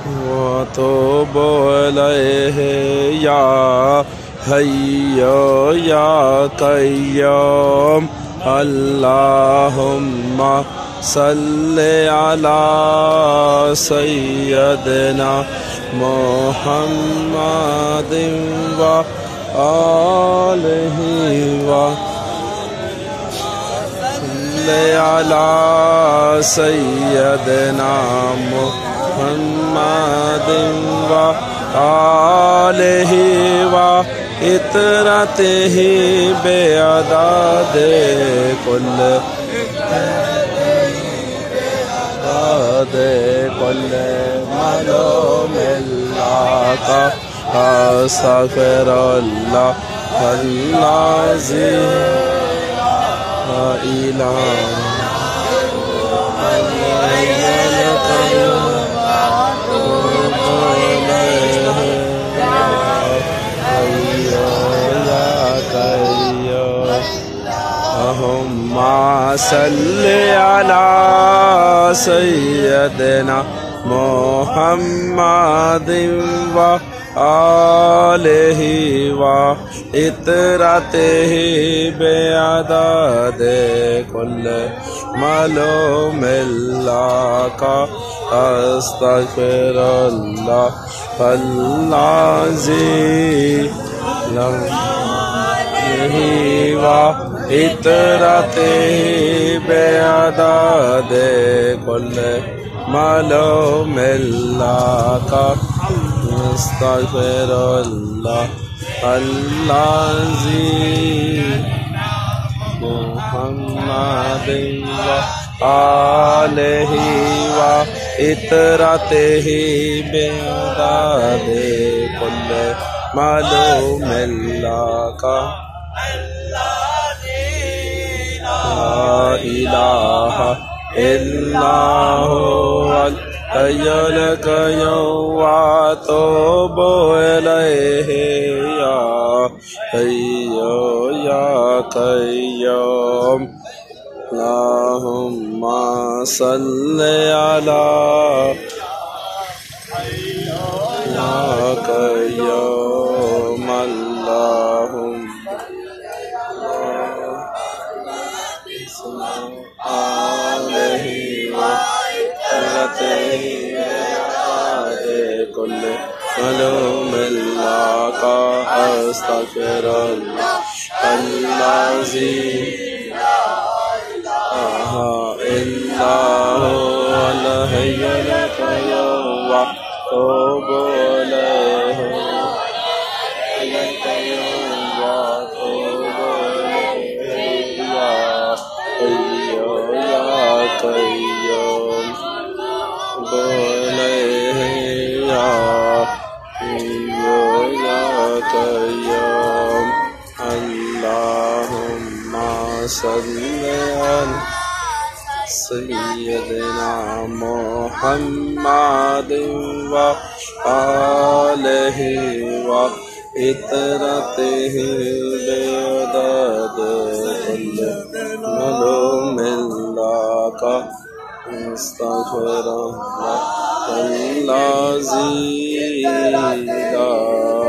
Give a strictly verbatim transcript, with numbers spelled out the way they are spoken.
وأتوب إليه يا حي يا قيوم اللهم صل على سيدنا محمد وآله وصل على سيدنا محمد وآله وعطرته بعدد كل كل معلوم لك أستغفر الله العظيم لا إله إلا اللهم صل على سيدنا محمد وآله وعطرته بعدد كل معلوم لك أستغفر الله العظيم وعطرته بعدد كل معلوم لك أستغفر الله العظيم محمد وآله وعطرته بعدد كل معلوم لك لا إله إلا هو الحي القيوم وأتوب إليه يا حي يا قيوم اللهم صل على يا قيوم اللهم عليه وعطرته كل معلوم لك أستغفر الله العظيم لا إله إلا هو الحي القيوم وأتوب إليه قيوم بوليه يا يا قيوم اللهم صل على سيدنا محمد وآله وعطرته بعدد كل معلوم لك أستغفر الله العظيم